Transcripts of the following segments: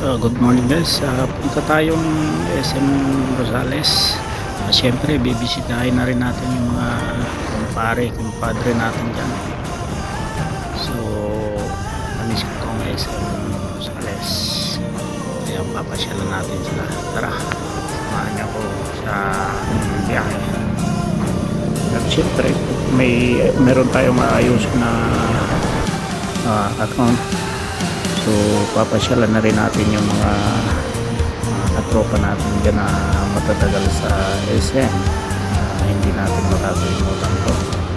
Good morning guys. Punta tayong SM Rosales. Siyempre, bibisitahin na rin natin yung mga kumpadre natin dyan. So, namis ko itong SM Rosales. Kaya papasyalan natin sila. Tara, samahan niyo ako sa biyahe. At siyempre, meron tayong maayos na account. So papasyalan na rin natin yung mga katropa natin dyan na matatagal sa SM. Hindi natin makakalimutan to.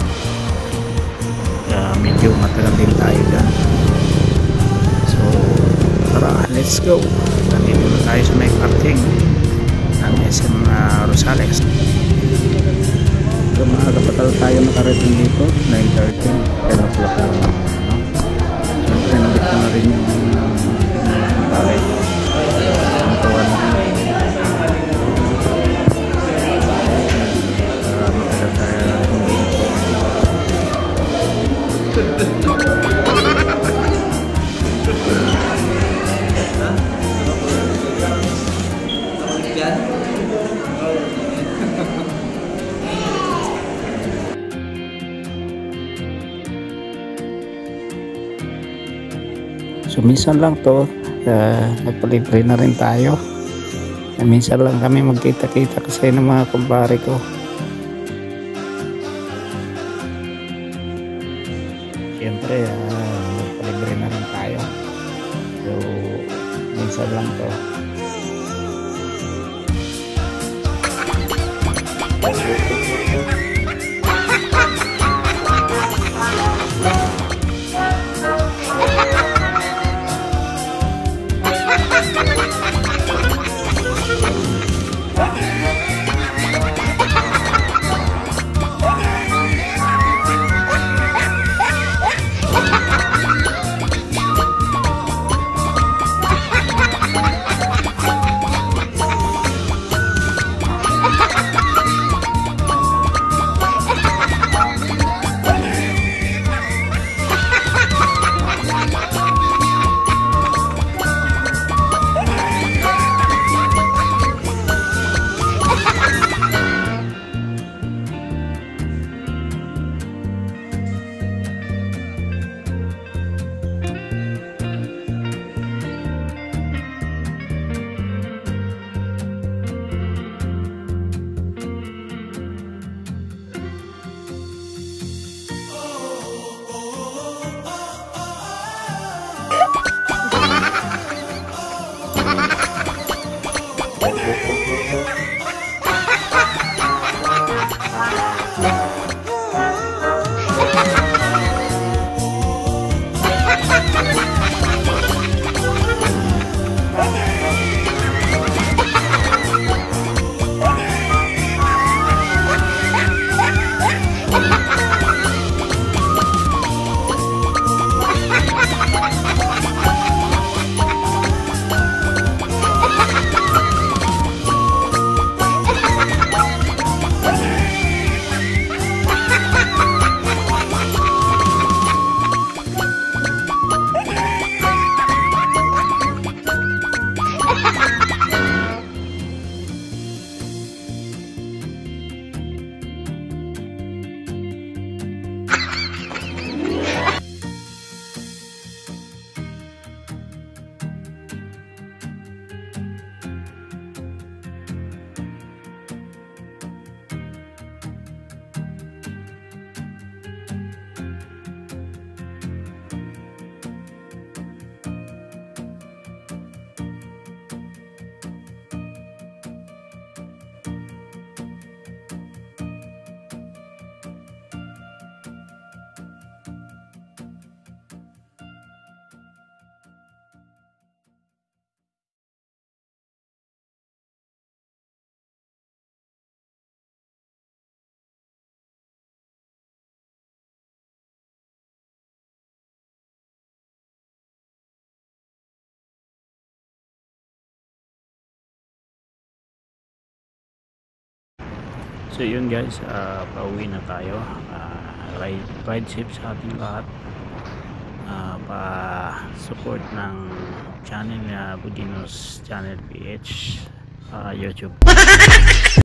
Kaya medyo matagal din tayo dyan. So tara, let's go. Nandito na tayo sa may parking ng SM Rosales. So maaga tayo nakarating dito, 9:30, 10 o'clock lang. Siyempre nabit ko na rin yung talay ang kawan matagal tayo so minsan lang to, nagpalibre na rin tayo. Minsan lang kami magkita-kita kasi ng mga kumpare ko. Siyempre nagpalibre na rin tayo. So minsan lang to. So yun guys, pauwi na tayo. Ride safe sa ating lahat. pa-support ng channel na Budinos Channel PH YouTube.